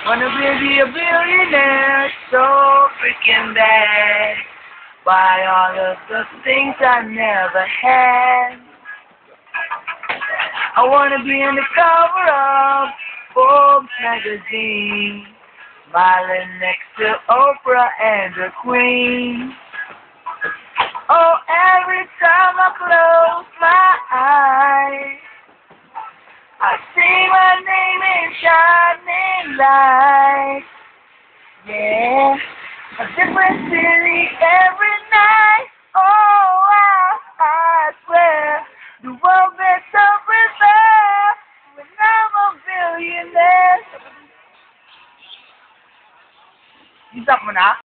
Wanna be a billionaire so freaking bad. Buy all of the things I never had. I wanna be in the cover of Forbes magazine, smiling next to Oprah and the Queen. Oh, every time I close my eyes, I see my name in shining lights. Yeah, a different city every night. Oh, I swear the world better prepare when I'm a billionaire. Isa mo na?